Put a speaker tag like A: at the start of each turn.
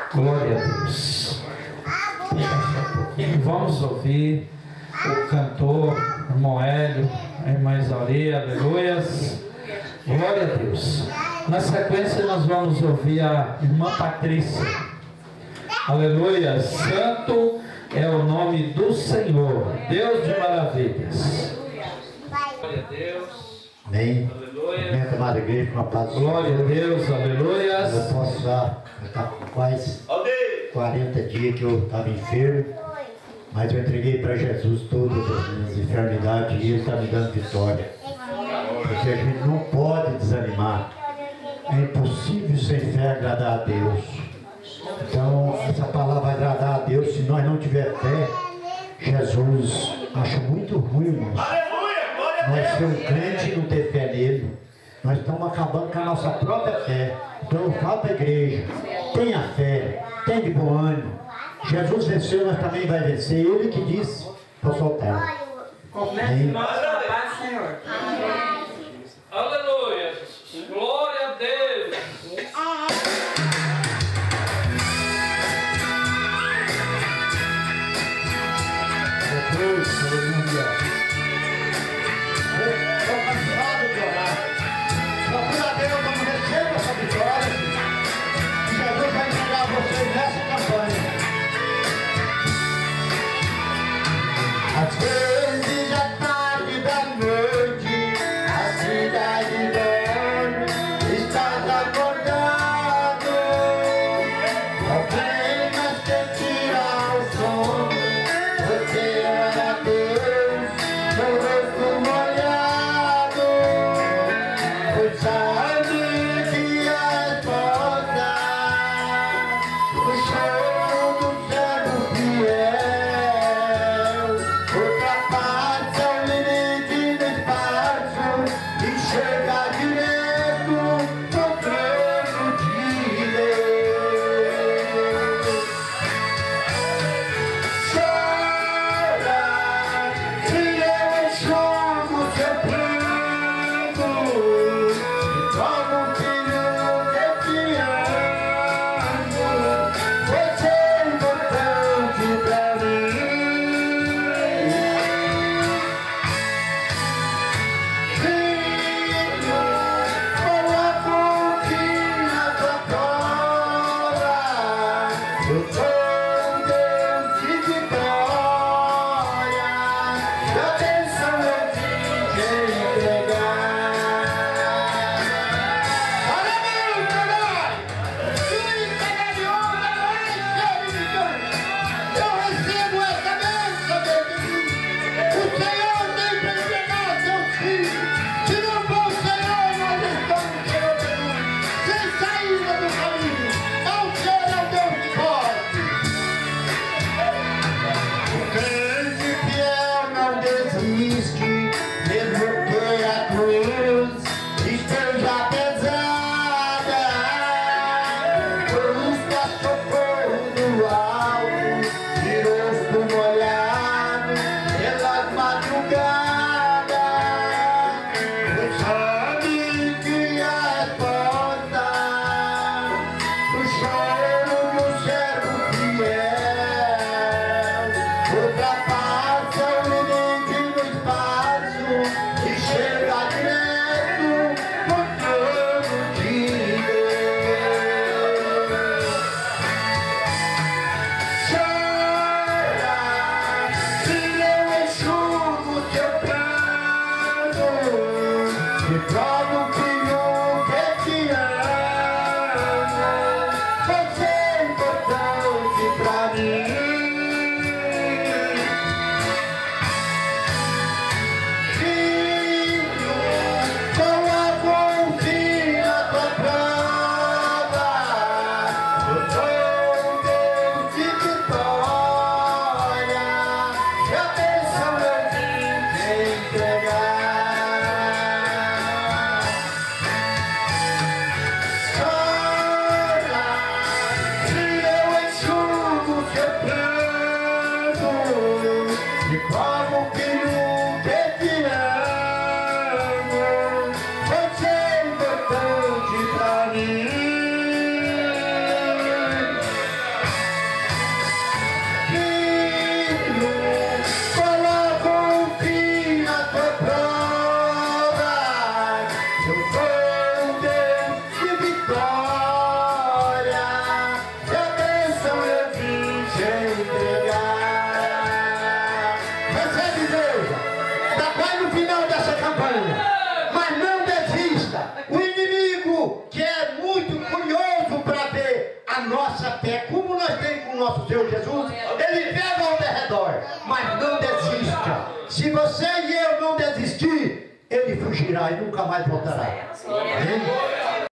A: Glória a Deus. Vamos ouvir o cantor, irmão Hélio, a irmã Isaura, aleluias. Glória a Deus. Na sequência nós vamos ouvir a irmã Patrícia. Aleluia. Santo é o nome do Senhor, Deus de maravilhas. Glória a Deus.
B: Amém.
A: Aleluia.
B: Amém, amada igreja, com a paz.
A: Glória a Deus, aleluia.
B: Eu posso já estar com quase 40 dias que eu estava enfermo, mas eu entreguei para Jesus todas as minhas enfermidades e Ele está me dando vitória. Porque a gente não pode desanimar. É impossível sem fé agradar a Deus. Então, essa palavra vai agradar a Deus se nós não tiver fé. Jesus, acho muito ruim, irmãos. Nós ser um crente e não ter fé nele. Nós estamos acabando com a nossa própria fé. Então eu falo para a igreja, tenha fé, tenha de bom ânimo. Jesus venceu, nós também vai vencer. Ele que disse, vou soltar.
C: Comece nosso trabalho, Senhor.
A: Aleluia. Glória a Deus.
B: Deus, aleluia. Estou cansado de orar. Procura a Deus, vamos receber essa vitória. E Jesus vai entregar a vocês nessa campanha. Às vezes à tarde da noite, a cidade dorme, estás acordado. Apenas te tirar o sono, você ora a Deus, seu rosto molhado, pois sabe que a resposta do choro do servo fiel ultrapassa o limite do espaço e chega direto no trono de Deus. Chora, se eu enxugo seu pranto, e como um filho que te amo, você é importante pra mim. Filho, coloco um fim na tua prova, eu sou um Deus de vitória, da bênção eu vim te entregar. Aleluia, glória! Se entrega de honra, eu recebo essa bênção, meu Deus. O Senhor tem para entregar seus filhos. Se não for o Senhor, nós estamos, Senhor Jesus, sem saída do caminho. Ao Senhor é o Deus que pode. fé de Deus. Está quase no final dessa campanha. Mas não desista. O inimigo, que é muito curioso para ver a nossa fé, como nós temos com o nosso Senhor Jesus, ele pega ao derredor. Mas não desista. Se você e eu não desistir, ele fugirá e nunca mais voltará. Amém?